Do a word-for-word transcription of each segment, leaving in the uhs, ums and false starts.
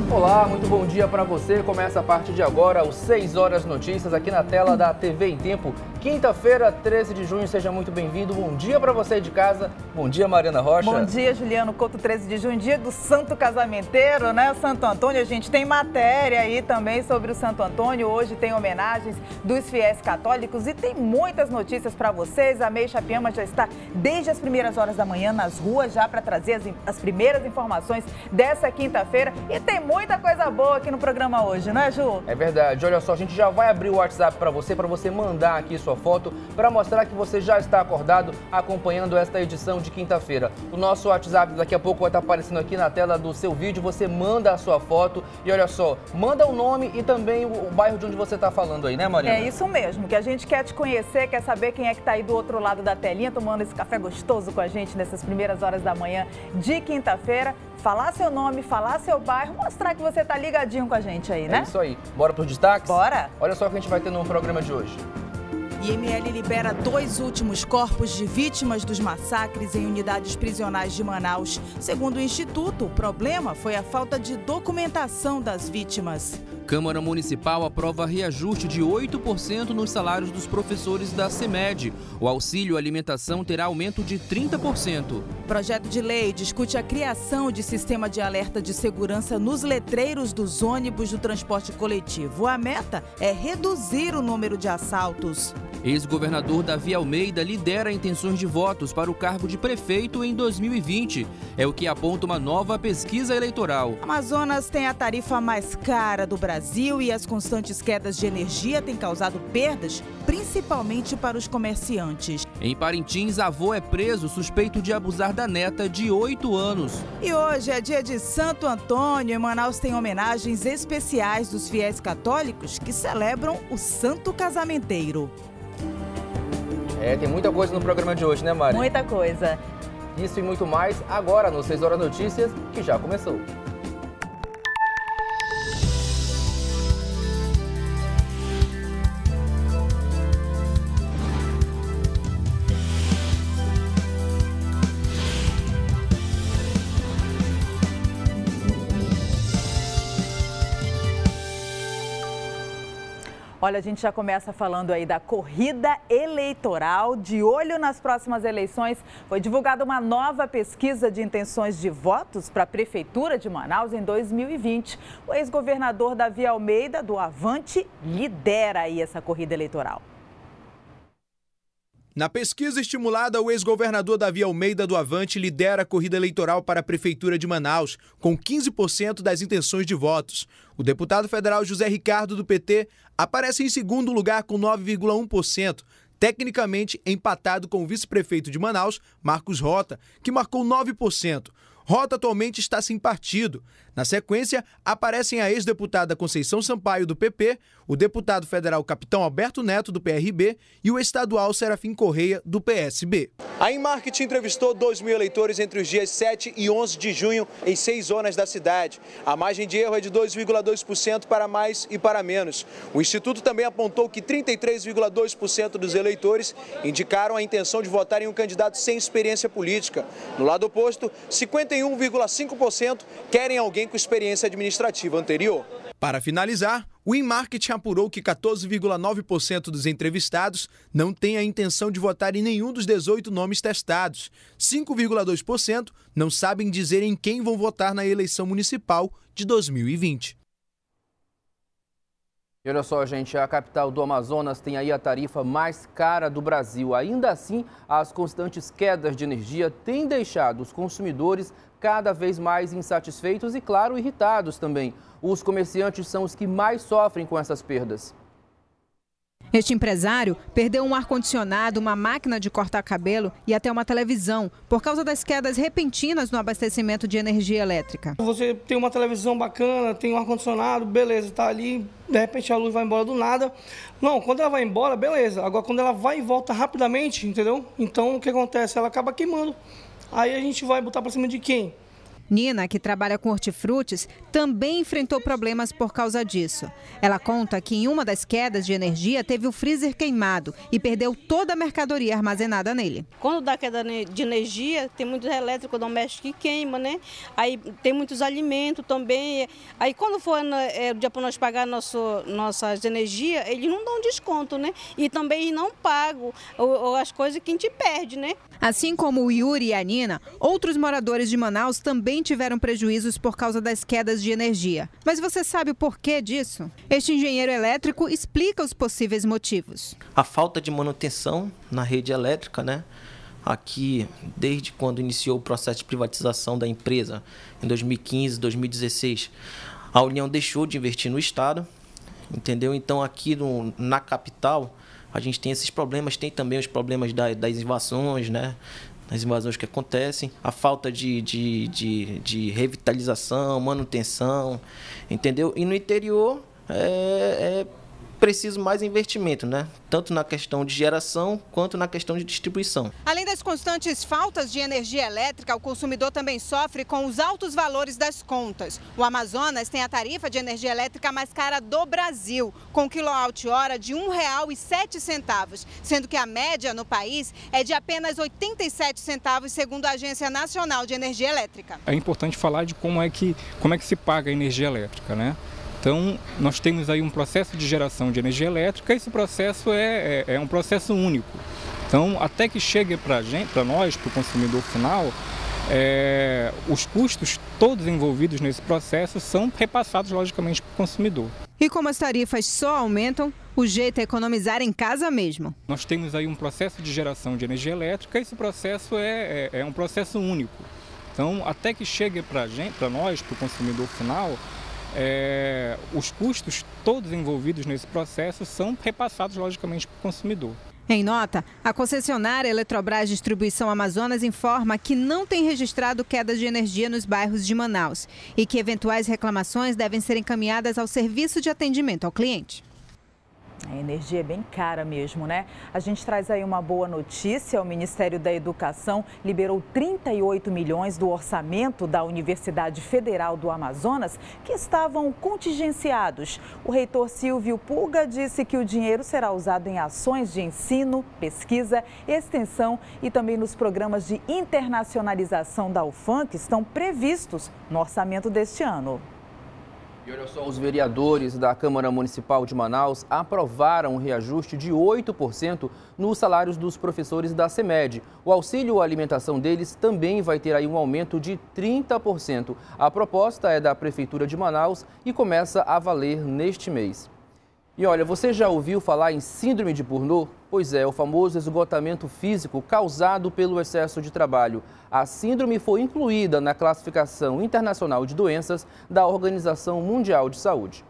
Olá, muito bom dia para você. Começa a partir de agora os seis horas notícias aqui na tela da T V em Tempo. Quinta-feira, treze de junho, seja muito bem-vindo. Bom dia para você de casa. Bom dia, Mariana Rocha. Bom dia, Juliano Couto. treze de junho, dia do Santo Casamenteiro, né? O Santo Antônio, a gente tem matéria aí também sobre o Santo Antônio. Hoje tem homenagens dos fiéis católicos e tem muitas notícias para vocês. A Meixa Piama já está desde as primeiras horas da manhã nas ruas já para trazer as, as primeiras informações dessa quinta-feira. E tem muita coisa boa aqui no programa hoje, não é, Ju? É verdade. Olha só, a gente já vai abrir o WhatsApp para você, para você mandar aqui sua foto, para mostrar que você já está acordado acompanhando esta edição de quinta-feira. O nosso WhatsApp daqui a pouco vai estar aparecendo aqui na tela do seu vídeo. Você manda a sua foto e olha só, manda o nome e também o, o bairro de onde você está falando aí, né, Mariana? É isso mesmo, que a gente quer te conhecer, quer saber quem é que está aí do outro lado da telinha, tomando esse café gostoso com a gente nessas primeiras horas da manhã de quinta-feira. Falar seu nome, falar seu bairro, mostrar que você está ligadinho com a gente aí, né? É isso aí. Bora para os destaques? Bora! Olha só o que a gente vai ter no programa de hoje. I M L libera dois últimos corpos de vítimas dos massacres em unidades prisionais de Manaus. Segundo o Instituto, o problema foi a falta de documentação das vítimas. Câmara Municipal aprova reajuste de oito por cento nos salários dos professores da CEMED. O auxílio alimentação terá aumento de trinta por cento. Projeto de lei discute a criação de sistema de alerta de segurança nos letreiros dos ônibus do transporte coletivo. A meta é reduzir o número de assaltos. Ex-governador Davi Almeida lidera intenções de votos para o cargo de prefeito em dois mil e vinte. É o que aponta uma nova pesquisa eleitoral. Amazonas tem a tarifa mais cara do Brasil e as constantes quedas de energia têm causado perdas, principalmente para os comerciantes. Em Parintins, avô é preso suspeito de abusar da neta de oito anos. E hoje é dia de Santo Antônio. Em Manaus tem homenagens especiais dos fiéis católicos que celebram o Santo Casamenteiro. É, tem muita coisa no programa de hoje, né, Mari? Muita coisa. Isso e muito mais agora no seis horas Notícias, que já começou. Olha, a gente já começa falando aí da corrida eleitoral. De olho nas próximas eleições, foi divulgada uma nova pesquisa de intenções de votos para a Prefeitura de Manaus em dois mil e vinte. O ex-governador Davi Almeida, do Avante, lidera aí essa corrida eleitoral. Na pesquisa estimulada, o ex-governador Davi Almeida do Avante lidera a corrida eleitoral para a Prefeitura de Manaus, com quinze por cento das intenções de votos. O deputado federal José Ricardo, do P T, aparece em segundo lugar com nove vírgula um por cento, tecnicamente empatado com o vice-prefeito de Manaus, Marcos Rota, que marcou nove por cento. Rota atualmente está sem partido. Na sequência, aparecem a ex-deputada Conceição Sampaio, do P P, o deputado federal Capitão Alberto Neto, do P R B, e o estadual Serafim Correia, do P S B. A Inmarket entrevistou dois mil eleitores entre os dias sete e onze de junho em seis zonas da cidade. A margem de erro é de dois vírgula dois por cento para mais e para menos. O Instituto também apontou que trinta e três vírgula dois por cento dos eleitores indicaram a intenção de votar em um candidato sem experiência política. No lado oposto, cinquenta e um vírgula cinco por cento querem alguém com experiência administrativa anterior. Para finalizar, o Inmarket apurou que quatorze vírgula nove por cento dos entrevistados não têm a intenção de votar em nenhum dos dezoito nomes testados. cinco vírgula dois por cento não sabem dizer em quem vão votar na eleição municipal de dois mil e vinte. E olha só, gente, a capital do Amazonas tem aí a tarifa mais cara do Brasil. Ainda assim, as constantes quedas de energia têm deixado os consumidores cada vez mais insatisfeitos e, claro, irritados também. Os comerciantes são os que mais sofrem com essas perdas. Este empresário perdeu um ar-condicionado, uma máquina de cortar cabelo e até uma televisão por causa das quedas repentinas no abastecimento de energia elétrica. Você tem uma televisão bacana, tem um ar-condicionado, beleza, tá ali, de repente a luz vai embora do nada. Não, quando ela vai embora, beleza. Agora, quando ela vai e volta rapidamente, entendeu? Então, o que acontece? Ela acaba queimando. Aí a gente vai botar para cima de quem? Nina, que trabalha com hortifrutis, também enfrentou problemas por causa disso. Ela conta que em uma das quedas de energia teve o freezer queimado e perdeu toda a mercadoria armazenada nele. Quando dá queda de energia, tem muitos elétricos domésticos que queima, né? Aí tem muitos alimentos também. Aí quando for é, o dia para nós pagar nosso, nossas energias, eles não dão desconto, né? E também não pagam ou, ou as coisas que a gente perde, né? Assim como o Yuri e a Nina, outros moradores de Manaus também tiveram prejuízos por causa das quedas de energia. Mas você sabe o porquê disso? Este engenheiro elétrico explica os possíveis motivos. A falta de manutenção na rede elétrica, né? Aqui, desde quando iniciou o processo de privatização da empresa, em dois mil e quinze, dois mil e dezesseis, a União deixou de investir no Estado, entendeu? Então, aqui no, na capital, a gente tem esses problemas, tem também os problemas da, das invasões, né? As invasões que acontecem, a falta de, de, de, de revitalização, manutenção, entendeu? E no interior é, é preciso mais investimento, né? Tanto na questão de geração quanto na questão de distribuição. Além das constantes faltas de energia elétrica, o consumidor também sofre com os altos valores das contas. O Amazonas tem a tarifa de energia elétrica mais cara do Brasil, com quilowatt-hora de um real e sete centavos, sendo que a média no país é de apenas oitenta e sete centavos, segundo a Agência Nacional de Energia Elétrica. É importante falar de como é que, como é que se paga a energia elétrica, né? Então, nós temos aí um processo de geração de energia elétrica, esse processo é, é, é um processo único. Então, até que chegue para a gente, para nós, para o consumidor final, é, os custos todos envolvidos nesse processo são repassados, logicamente, para o consumidor. E como as tarifas só aumentam, o jeito é economizar em casa mesmo. Nós temos aí um processo de geração de energia elétrica, esse processo é, é, é um processo único. Então, até que chegue para a gente, para nós, para o consumidor final, É, os custos todos envolvidos nesse processo são repassados, logicamente, para o consumidor. Em nota, a concessionária Eletrobras Distribuição Amazonas informa que não tem registrado quedas de energia nos bairros de Manaus e que eventuais reclamações devem ser encaminhadas ao serviço de atendimento ao cliente. A energia é bem cara mesmo, né? A gente traz aí uma boa notícia. O Ministério da Educação liberou trinta e oito milhões do orçamento da Universidade Federal do Amazonas que estavam contingenciados. O reitor Silvio Pulga disse que o dinheiro será usado em ações de ensino, pesquisa, extensão e também nos programas de internacionalização da U F A M que estão previstos no orçamento deste ano. E olha só, os vereadores da Câmara Municipal de Manaus aprovaram um reajuste de oito por cento nos salários dos professores da CEMED. O auxílio à alimentação deles também vai ter aí um aumento de trinta por cento. A proposta é da Prefeitura de Manaus e começa a valer neste mês. E olha, você já ouviu falar em síndrome de Burnout? Pois é, o famoso esgotamento físico causado pelo excesso de trabalho. A síndrome foi incluída na classificação internacional de doenças da Organização Mundial de Saúde.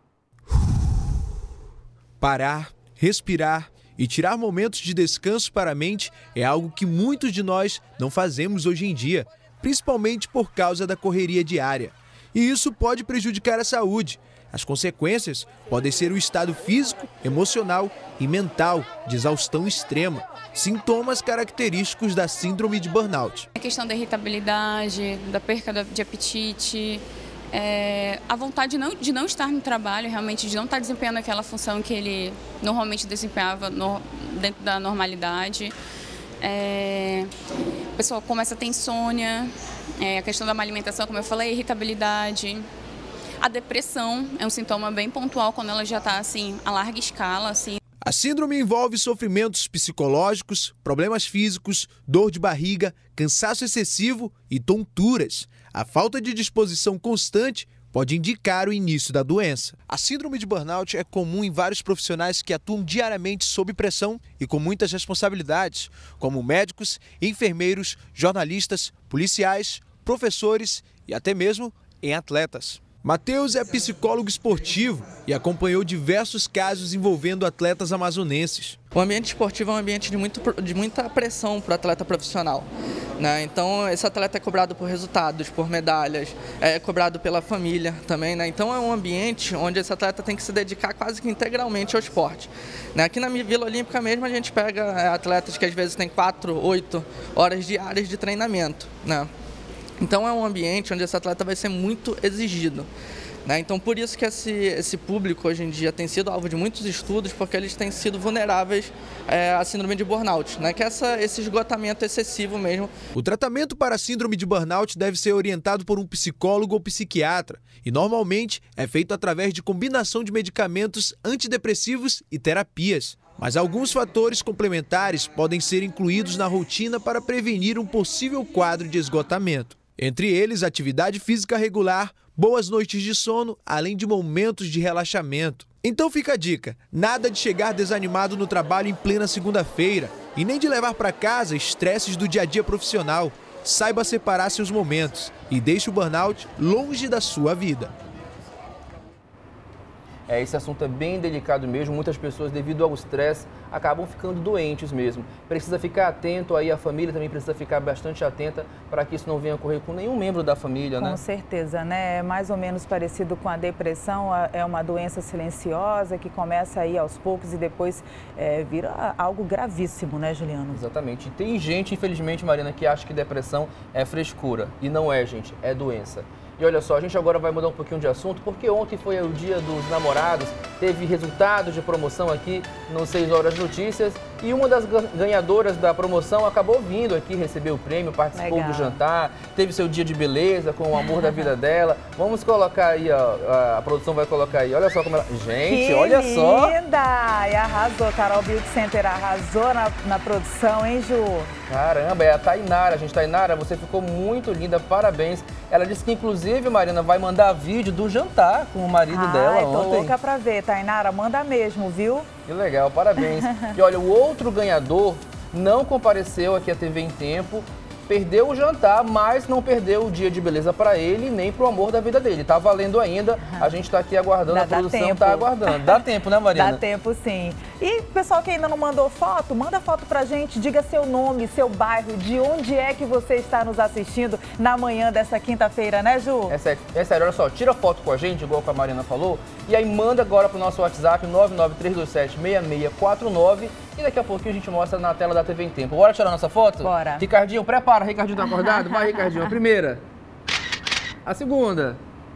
Parar, respirar e tirar momentos de descanso para a mente é algo que muitos de nós não fazemos hoje em dia, principalmente por causa da correria diária. E isso pode prejudicar a saúde. As consequências podem ser o estado físico, emocional e mental de exaustão extrema, sintomas característicos da síndrome de burnout. A questão da irritabilidade, da perda de apetite, é, a vontade de não, de não estar no trabalho, realmente de não estar desempenhando aquela função que ele normalmente desempenhava no, dentro da normalidade. É, a pessoa começa a ter insônia, é, a questão da má alimentação, como eu falei, irritabilidade. A depressão é um sintoma bem pontual quando ela já está assim, a larga escala. Assim. A síndrome envolve sofrimentos psicológicos, problemas físicos, dor de barriga, cansaço excessivo e tonturas. A falta de disposição constante pode indicar o início da doença. A síndrome de burnout é comum em vários profissionais que atuam diariamente sob pressão e com muitas responsabilidades, como médicos, enfermeiros, jornalistas, policiais, professores e até mesmo em atletas. Matheus é psicólogo esportivo e acompanhou diversos casos envolvendo atletas amazonenses. O ambiente esportivo é um ambiente de, muito, de muita pressão para o atleta profissional, né? Então, esse atleta é cobrado por resultados, por medalhas, é cobrado pela família também, né? Então, é um ambiente onde esse atleta tem que se dedicar quase que integralmente ao esporte, né? Aqui na Vila Olímpica mesmo, a gente pega atletas que às vezes têm quatro, oito horas diárias de treinamento, né? Então é um ambiente onde esse atleta vai ser muito exigido. Né? Então, por isso que esse, esse público hoje em dia tem sido alvo de muitos estudos, porque eles têm sido vulneráveis é, à síndrome de burnout, né? Que é essa, esse esgotamento excessivo mesmo. O tratamento para a síndrome de burnout deve ser orientado por um psicólogo ou psiquiatra e, normalmente, é feito através de combinação de medicamentos antidepressivos e terapias. Mas alguns fatores complementares podem ser incluídos na rotina para prevenir um possível quadro de esgotamento. Entre eles, atividade física regular, boas noites de sono, além de momentos de relaxamento. Então fica a dica, nada de chegar desanimado no trabalho em plena segunda-feira e nem de levar para casa estresses do dia a dia profissional. Saiba separar seus momentos e deixe o burnout longe da sua vida. É, esse assunto é bem delicado mesmo, muitas pessoas, devido ao estresse, acabam ficando doentes mesmo. Precisa ficar atento aí, a família também precisa ficar bastante atenta para que isso não venha a ocorrer com nenhum membro da família, né? Com certeza, né? É mais ou menos parecido com a depressão, é uma doença silenciosa que começa aí aos poucos e depois é, vira algo gravíssimo, né, Juliano? Exatamente. E tem gente, infelizmente, Marina, que acha que depressão é frescura. E não é, gente, é doença. E olha só, a gente agora vai mudar um pouquinho de assunto, porque ontem foi o dia dos namorados, teve resultados de promoção aqui no seis horas Notícias, e uma das ganhadoras da promoção acabou vindo aqui receber o prêmio, participou Legal. do jantar, teve seu dia de beleza com o amor da vida dela. Vamos colocar aí, ó, a produção vai colocar aí, olha só como ela... Gente, que olha só! linda! E arrasou, Carol Beauty Center arrasou na, na produção, hein, Ju? Caramba, é a Tainara, gente. Tainara, você ficou muito linda, parabéns. Ela disse que, inclusive, Marina, vai mandar vídeo do jantar com o marido Ai, dela tô ontem. louca pra ver, Tainara, manda mesmo, viu? Que legal, parabéns. E olha, o outro ganhador não compareceu aqui à T V em tempo, perdeu o jantar, mas não perdeu o dia de beleza para ele, nem pro amor da vida dele. Tá valendo ainda, a gente tá aqui aguardando, dá, a produção tá aguardando. Dá tempo, né, Marina? Dá tempo, sim. E pessoal que ainda não mandou foto, manda foto pra gente, diga seu nome, seu bairro, de onde é que você está nos assistindo na manhã dessa quinta-feira, né, Ju? É sério, é sério, olha só, tira foto com a gente, igual a Marina falou, e aí manda agora pro nosso WhatsApp, nove nove três dois sete, seis seis quatro nove, e daqui a pouquinho a gente mostra na tela da T V em Tempo. Bora tirar nossa foto? Bora. Ricardinho, prepara. Ricardinho tá acordado? Vai, Ricardinho. A primeira. A segunda.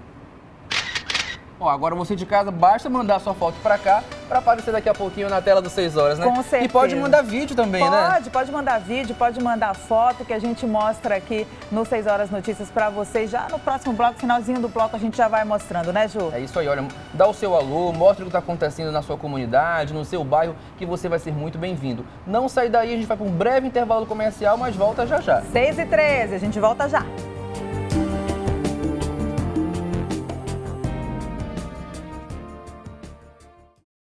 Ó, agora você de casa, basta mandar sua foto pra cá, pra aparecer daqui a pouquinho na tela dos seis horas, né? Com certeza. E pode mandar vídeo também, pode, né? Pode, pode mandar vídeo, pode mandar foto, que a gente mostra aqui no seis horas Notícias pra vocês. Já no próximo bloco, finalzinho do bloco, a gente já vai mostrando, né, Ju? É isso aí, olha, dá o seu alô, mostra o que tá acontecendo na sua comunidade, no seu bairro, que você vai ser muito bem-vindo. Não sai daí, a gente vai pra um breve intervalo comercial, mas volta já já. seis e treze, a gente volta já.